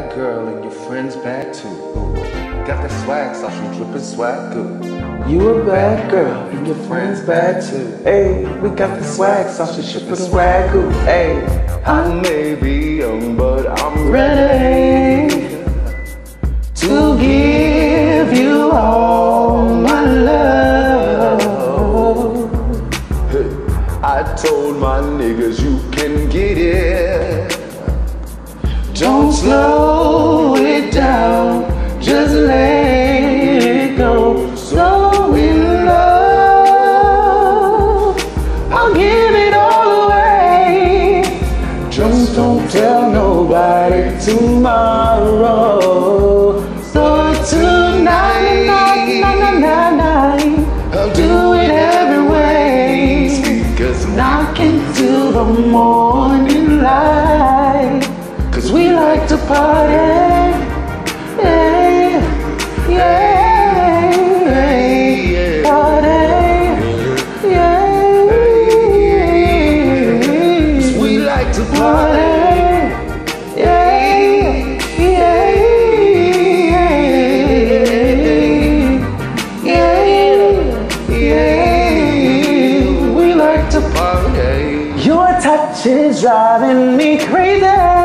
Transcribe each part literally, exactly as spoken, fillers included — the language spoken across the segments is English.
bad girl and your friend's bad too. Ooh. Got the swag, so she drippin' swag good. You a bad girl and your friend's bad too. Hey, we got the swag, so she drippin' swag good. Hey, I may be young, but I'm ready to give you all my love. Hey, I told my niggas you can get it. Don't slow it down, just let it go. So in love, I'll give it all away. Just don't tell nobody tomorrow. So tonight, night, night, night, night, night, I'll do it every way. Speakers knocking till the morning light. Cause we like to party, yeah, yeah, yeah, party, yeah. Cause we like to party, yeah, yeah, yeah, yeah. We like to party. Your touch is driving me crazy.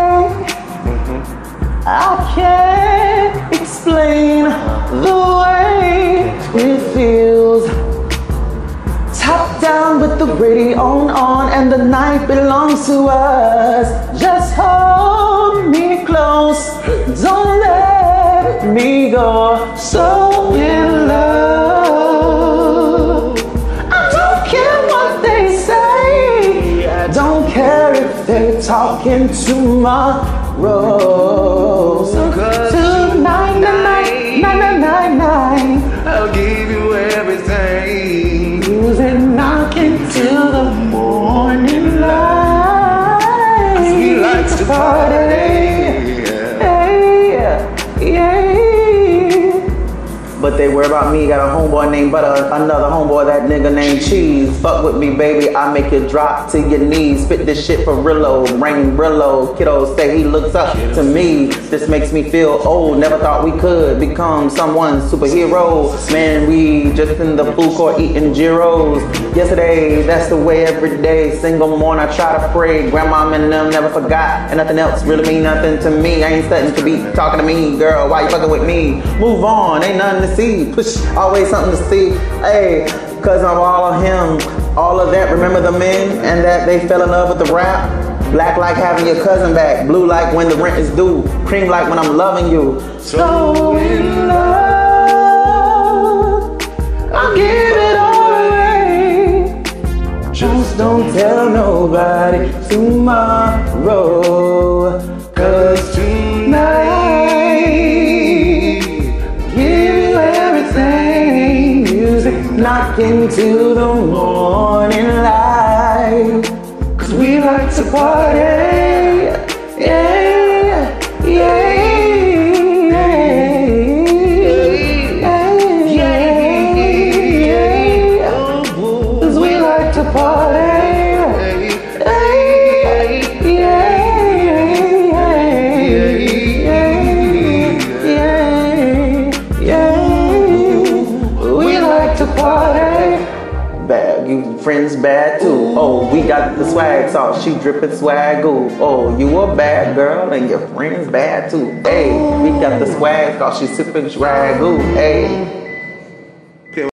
I can't explain the way it feels. Top down with the radio on, and the night belongs to us. Just hold me close, don't let me go. So in love, I don't care what they say. I don't care if they're talking tomorrow. So tonight, night, night, night, night, night, I'll give you everything. Music knocking till the morning light. 'Cause we like to party, yeah, yeah. But they worry about me. Got a homeboy named Butter, another homeboy, that nigga named Cheese. Fuck with me, baby, I make you drop to your knees. Spit this shit for Rillo, Rain Brillo. Kiddo say he looks up to me. This makes me feel old. Never thought we could become someone's superhero. Man, we just in the food court eating gyros. Yesterday, that's the way every day. Single morning, I try to pray. Grandma and them never forgot, and nothing else really mean nothing to me. I ain't starting to be talking to me, girl. Why you fucking with me? Move on, ain't nothing to see. Push, always something to see. Hey, cause I'm all of him, all of that. Remember the men and that they fell in love with the rap? Black like having your cousin back. Blue like when the rent is due. Cream like when I'm loving you. So in love, I'll give it all away. Just don't tell nobody tomorrow. Cause tonight, knocking to the morning light. Cause we like to party, yeah, yeah, yeah, yeah, yeah. Cause we like to party, yeah, yeah, yeah, yeah. We like to party. Bad, you friends bad too. Oh, we got the swag sauce, she drippin' swag ooh. Oh, you a bad girl and your friends bad too. Hey, we got the swag sauce, she sippin' swag ooh. Hey.